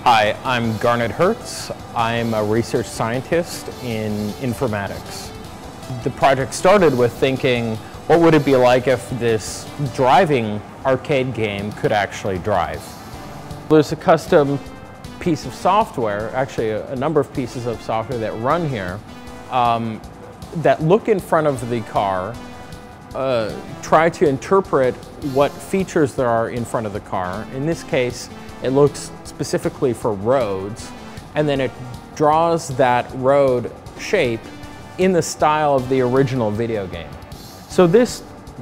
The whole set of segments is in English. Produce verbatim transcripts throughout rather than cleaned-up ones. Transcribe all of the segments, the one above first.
Hi, I'm Garnet Hertz. I'm a research scientist in informatics. The project started with thinking, what would it be like if this driving arcade game could actually drive? There's a custom piece of software, actually a, a number of pieces of software that run here, um, that look in front of the car, uh, try to interpret what features there are in front of the car. In this case, it looks specifically for roads, and then it draws that road shape in the style of the original video game. So this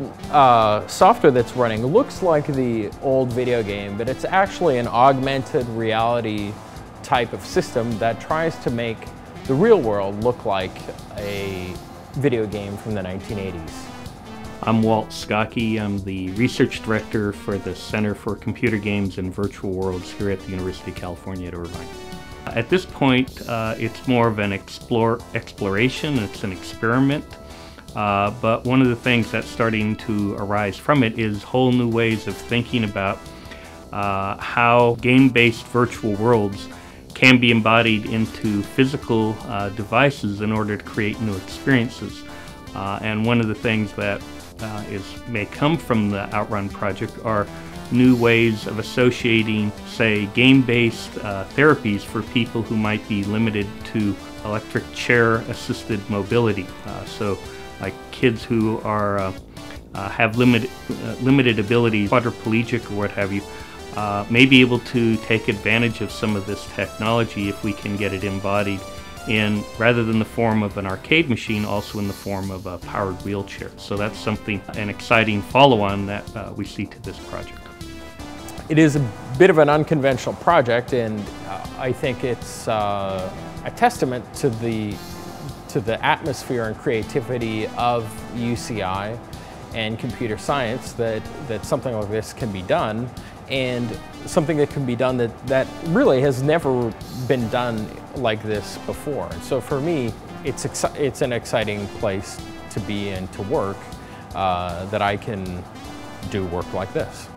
uh, software that's running looks like the old video game, but it's actually an augmented reality type of system that tries to make the real world look like a video game from the nineteen eighties. I'm Walt Skokie. I'm the research director for the Center for Computer Games and Virtual Worlds here at the University of California at Irvine. At this point, uh, it's more of an explore, exploration, it's an experiment, uh, but one of the things that's starting to arise from it is whole new ways of thinking about uh, how game-based virtual worlds can be embodied into physical uh, devices in order to create new experiences. Uh, and one of the things that Uh, is may come from the OutRun project are new ways of associating, say, game-based uh, therapies for people who might be limited to electric chair-assisted mobility. Uh, so, like kids who are uh, uh, have limited uh, limited abilities, quadriplegic or what have you, uh, may be able to take advantage of some of this technology if we can get it embodied in, rather than the form of an arcade machine, also in the form of a powered wheelchair. So that's something, an exciting follow-on that uh, we see to this project. It is a bit of an unconventional project, and uh, I think it's uh, a testament to the, to the atmosphere and creativity of U C I and computer science that, that something like this can be done, and something that can be done that, that really has never been done like this before. So for me, it's, it's an exciting place to be and to work, uh, that I can do work like this.